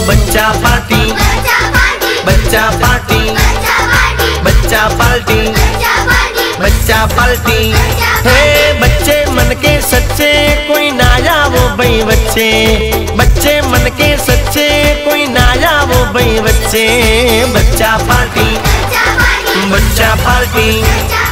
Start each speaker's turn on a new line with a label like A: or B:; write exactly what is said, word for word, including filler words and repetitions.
A: बच्चा पार्टी, बच्चा पार्टी, बच्चा पार्टी, बच्चा पार्टी। हे बच्चे मन के सच्चे कोई ना जावो भाई बच्चे, बच्चे मन के सच्चे कोई ना जावो भाई बच्चे। बच्चा पार्टी, बच्चा पार्टी।